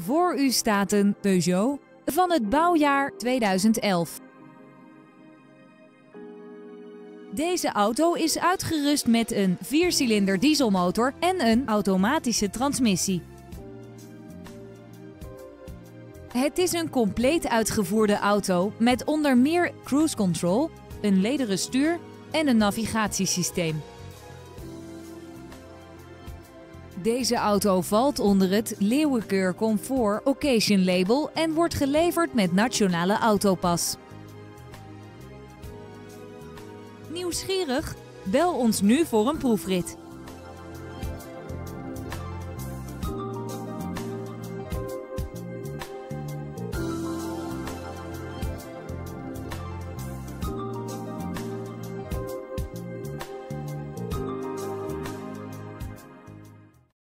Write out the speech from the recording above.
Voor u staat een Peugeot van het bouwjaar 2011. Deze auto is uitgerust met een 4-cilinder dieselmotor en een automatische transmissie. Het is een compleet uitgevoerde auto met onder meer cruise control, een lederen stuur en een navigatiesysteem. Deze auto valt onder het Leeuwenkeur Comfort Occasion label en wordt geleverd met Nationale Autopas. Nieuwsgierig? Bel ons nu voor een proefrit.